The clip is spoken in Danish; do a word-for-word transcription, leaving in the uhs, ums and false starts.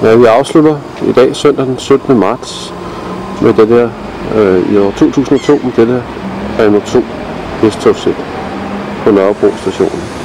Ja, vi afslutter i dag søndag den syttende marts med det der øh, i år to tusind og to med det der Renault to S-togsæt på Nørrebro station.